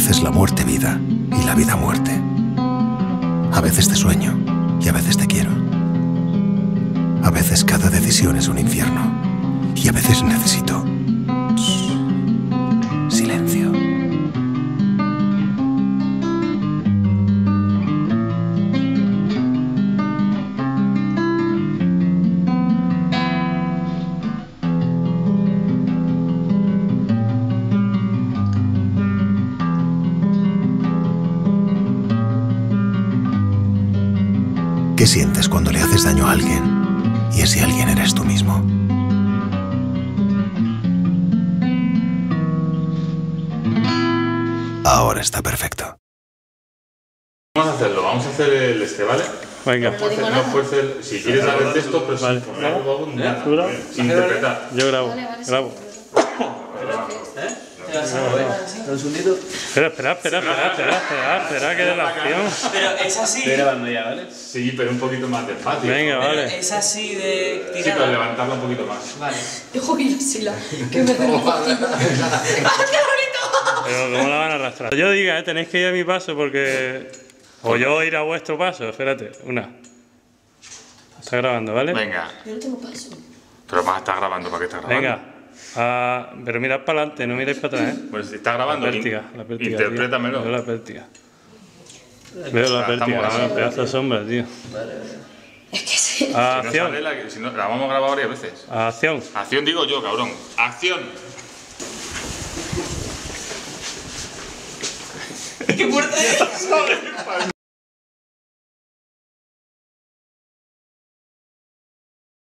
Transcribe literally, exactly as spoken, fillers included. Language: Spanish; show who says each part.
Speaker 1: veces la muerte vida y la vida muerte. A veces te sueño y a veces te quiero. A veces cada decisión es un infierno y a veces necesito silencio. ¿Qué sientes cuando le haces daño a alguien y ese alguien eres tú mismo? Ahora está perfecto.
Speaker 2: Vamos a hacerlo, vamos a hacer el este, ¿vale?
Speaker 3: Venga.
Speaker 2: No fuerces, no fuerces, si quieres dar el texto, pero
Speaker 3: vale.
Speaker 2: sin poner luego nada,
Speaker 3: ¿Tú grabas?
Speaker 2: sin interpretar.
Speaker 3: Yo grabo,
Speaker 4: Vale, vale,
Speaker 3: grabo.
Speaker 4: ¿Eh?
Speaker 5: ¿Un segundito?
Speaker 3: Espera, espera, espera, espera, espera, espera, espera, que de la acción.
Speaker 5: Pero es así. Estoy grabando ya, ¿vale?
Speaker 2: Sí, pero un poquito más despacio.
Speaker 3: Venga,
Speaker 5: Pero
Speaker 3: vale.
Speaker 5: es así de
Speaker 2: Sí,
Speaker 5: tirada.
Speaker 2: pero levantarlo un poquito más.
Speaker 5: Vale.
Speaker 4: Uy, Sila, que me den un poquito. ¡Ah, qué bonito!
Speaker 3: Pero ¿cómo la van a arrastrar? Yo diga, ¿eh? Tenéis que ir a mi paso porque... O yo ir a vuestro paso, espérate, una. Está grabando, ¿vale?
Speaker 2: Venga.
Speaker 4: Yo no tengo paso.
Speaker 2: Pero más está grabando, ¿para qué está grabando?
Speaker 3: Venga. Ah, pero mirad para adelante, no miráis para atrás, ¿eh?
Speaker 2: Pues si está grabando,
Speaker 3: La pértiga, la pértiga,
Speaker 2: interprétamelo.
Speaker 3: tío. Veo la pértiga. Veo la
Speaker 2: Ah,
Speaker 3: pértiga,
Speaker 2: estamos
Speaker 3: una pedazo de sombra, tío.
Speaker 4: Es que sí.
Speaker 2: Si no
Speaker 3: Acción.
Speaker 2: sale la, si no, la vamos a grabar varias veces.
Speaker 3: Acción.
Speaker 2: Acción digo yo, cabrón. Acción.
Speaker 5: ¿Qué puerta es?